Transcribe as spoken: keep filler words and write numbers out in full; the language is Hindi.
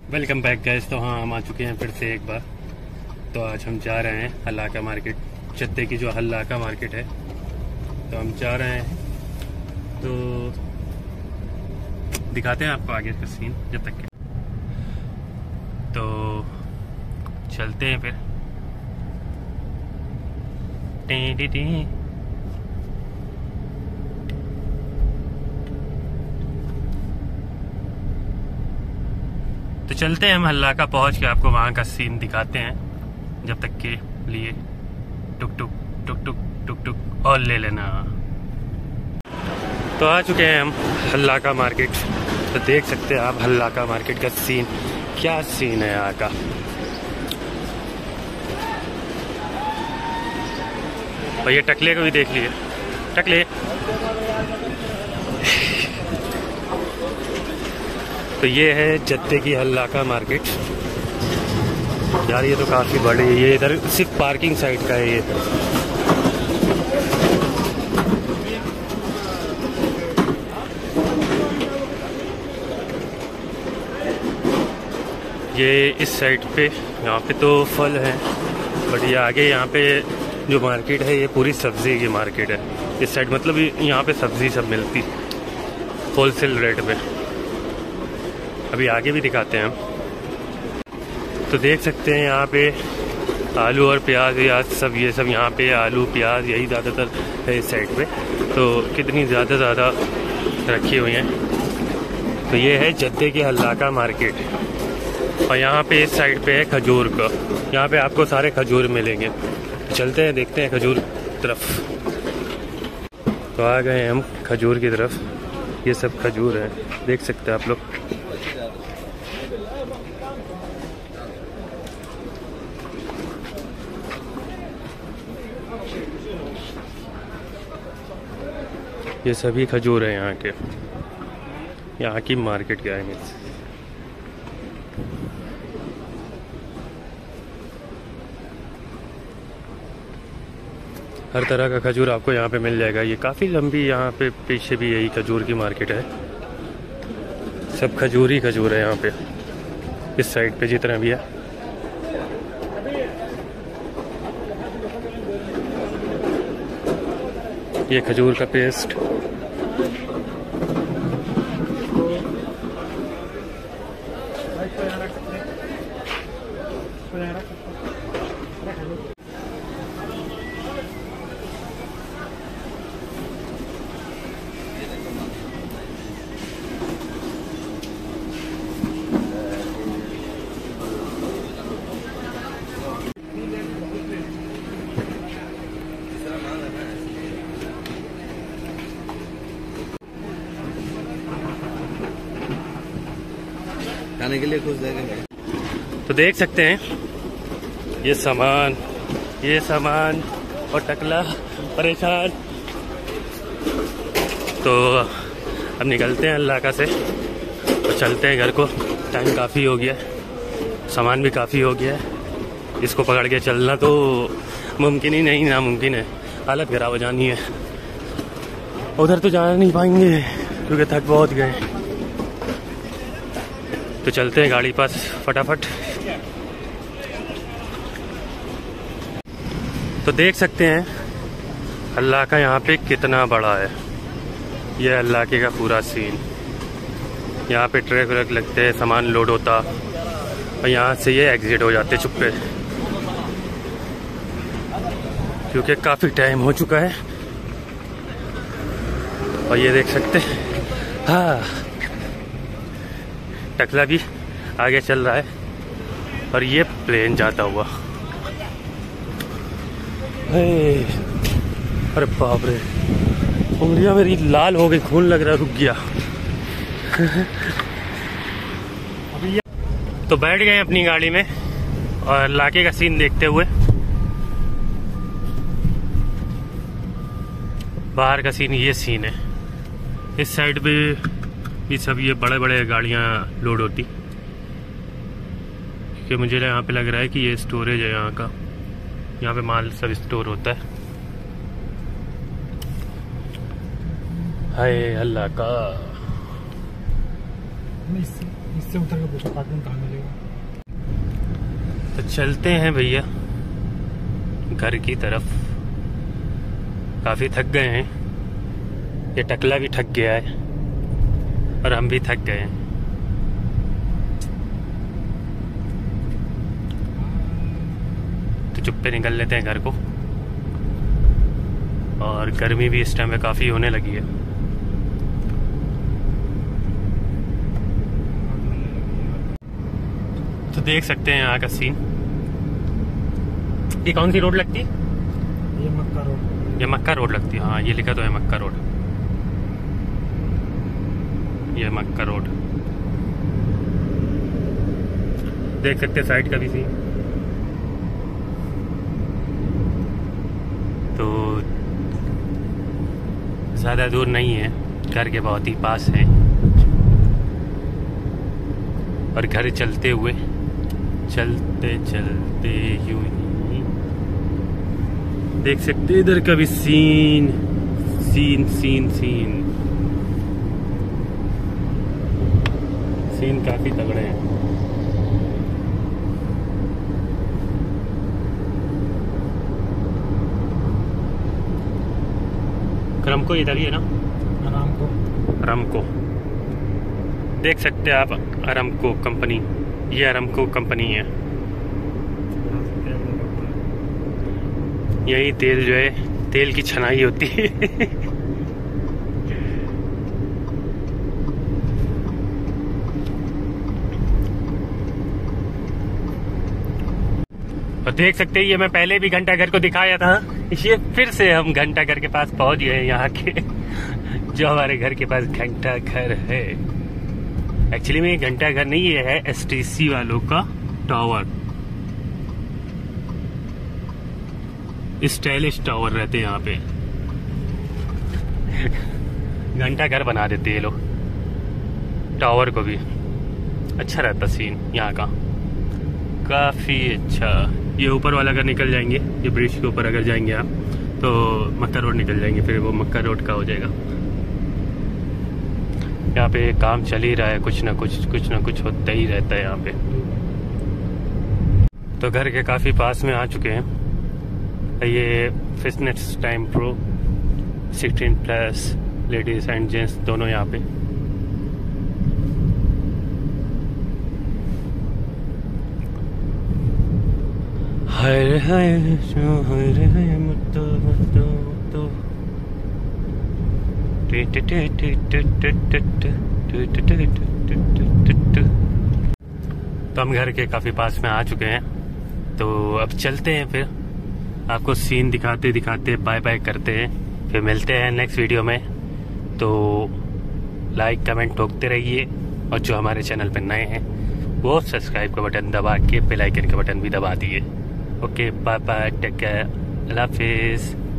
Welcome back guys. तो हाँ, हम आ चुके हैं फिर से एक बार। तो आज हम जा रहे हैं हल्लाका मार्केट, चत्ते की जो हल्लाका मार्केट है, तो हम जा रहे हैं। तो दिखाते हैं आपको आगे का सीन जब तक के। तो चलते हैं फिर। टी टी टी। तो चलते हैं हम हल्लाका, पहुंच के आपको वहां का सीन दिखाते हैं। जब तक के लिए टुक टुक टुक टुक टुक टुक और ले लेना। तो आ चुके हैं हम हल्लाका मार्केट। तो देख सकते हैं आप हल्लाका मार्केट का सीन, क्या सीन है यहाँ का। और ये टकले को भी देख लिए, टकले। तो ये है चत्ते की हल्लाका मार्केट। यार ये तो काफी बड़ी है। ये इधर सिर्फ पार्किंग साइड का है ये। ये इस साइड पे, यहाँ पे तो फल है, बट ये आगे यहाँ पे जो मार्केट है ये पूरी सब्जी की मार्केट है। इस साइड मतलब यहाँ पे सब्जी सब मिलती होलसेल रेट पे। अभी आगे भी दिखाते हैं हम। तो देख सकते हैं यहाँ पे आलू और प्याज या सब, ये सब यहाँ पे आलू प्याज यही ज़्यादातर है इस साइड पे। तो कितनी ज़्यादा ज़्यादा रखी हुई हैं। तो ये है चत्ते की हल्लाका मार्केट। और यहाँ पे इस साइड पे है खजूर का। यहाँ पे आपको सारे खजूर मिलेंगे। चलते हैं, देखते हैं खजूर तरफ। तो आ गए हम खजूर की तरफ। ये सब खजूर है, देख सकते हैं आप लोग। ये सभी खजूर है यहाँ के, यहाँ की मार्केट क्या है। हर तरह का खजूर आपको यहाँ पे मिल जाएगा। ये काफ़ी लंबी, यहाँ पे पीछे भी यही खजूर की मार्केट है। सब खजूर ही खजूर है यहाँ पे, इस साइड पे जितना भी है। ये खजूर का पेस्ट, खाने के लिए खुश देंगे। तो देख सकते हैं ये सामान, ये सामान और टकला परेशान। तो अब निकलते हैं हल्लाका से और चलते हैं घर को। टाइम काफ़ी हो गया है, सामान भी काफ़ी हो गया है। इसको पकड़ के चलना तो मुमकिन ही नहीं, नामुमकिन है। हालत खराब हो जानी है। उधर तो जा नहीं पाएंगे क्योंकि थक बहुत गए। तो चलते हैं गाड़ी पास फटाफट। तो देख सकते हैं हल्लाका यहाँ पे कितना बड़ा है। यह हल्लाके का पूरा सीन। यहाँ पे ट्रक व्रक लगते हैं, सामान लोड होता और यहाँ से ये एग्जिट हो जाते चुप्पे, क्योंकि काफ़ी टाइम हो चुका है। और ये देख सकते हैं, हाँ, टकला भी आगे चल रहा है और ये प्लेन जाता हुआ। अरे बाप रे, उंगलियां मेरी लाल हो गई, खून लग रहा है, रुक गया। तो बैठ गए अपनी गाड़ी में और इलाके का सीन देखते हुए। बाहर का सीन ये सीन है। इस साइड पे ये सब ये बड़े बड़े गाड़ियां लोड होती, क्योंकि मुझे यहाँ पे लग रहा है कि ये स्टोरेज है यहाँ का। यहाँ पे माल सब स्टोर होता है। हाय हल्लाका। इससे इससे उतर के पूछो पार्टनर कहाँ मिलेगा। तो चलते हैं भैया घर की तरफ। काफ़ी थक गए हैं, ये टकला भी थक गया है और हम भी थक गए हैं। तो चुप्पे निकल लेते हैं घर को। और गर्मी भी इस टाइम में काफ़ी होने लगी है। तो देख सकते हैं यहाँ का सीन। ये कौन सी रोड लगती है? ये मक्का रोड। ये मक्का रोड लगती है। हाँ, ये लिखा तो है मक्का रोड। ये मक्का रोड देख सकते हैं, साइड का भी सीन। तो ज़्यादा दूर नहीं है, घर के बहुत ही पास है। और घर चलते हुए चलते चलते यूं ही देख सकते हैं इधर का भी scene scene scene scene scene काफी तगड़े हैं। रमको इधर ही है ना? आरामको अरामको देख सकते हैं आप। अरामको कंपनी, ये अरामको कंपनी है। यही तेल जो है, तेल की छनाई होती है। और देख सकते हैं, ये मैं पहले भी घंटाघर को दिखाया था। ये फिर से हम घंटाघर के पास पहुंच गए, यहाँ के जो हमारे घर के पास घंटाघर है। एक्चुअली में घंटाघर नहीं, ये है एसटीसी वालों का टावर। स्टाइलिश टावर रहते हैं यहाँ पे। घंटाघर बना देते ये लोग टावर को भी। अच्छा रहता सीन यहाँ का, काफी अच्छा। ये ऊपर वाला अगर निकल जाएंगे, ये ब्रिज के ऊपर अगर जाएंगे आप, तो मक्का रोड निकल जाएंगे, फिर वो मक्का रोड का हो जाएगा। यहाँ पे काम चल ही रहा है, कुछ ना कुछ कुछ ना कुछ होता ही रहता है यहाँ पे। तो घर के काफ़ी पास में आ चुके हैं। ये fitness time pro sixteen plus ladies and gents दोनों यहाँ पे। हर हर हर हर मुत्तो मुत्तो मुत्तो। तो हम घर के काफी पास में आ चुके हैं, तो अब चलते हैं। फिर आपको सीन दिखाते दिखाते बाय बाय करते हैं। फिर मिलते हैं नेक्स्ट वीडियो में। तो लाइक कमेंट ठोकते रहिए, और जो हमारे चैनल पर नए हैं वो सब्सक्राइब का बटन दबा के बेल आइकन का बटन भी दबा दिए। Okay, bye bye, take care, अल्लाह हाफिज़।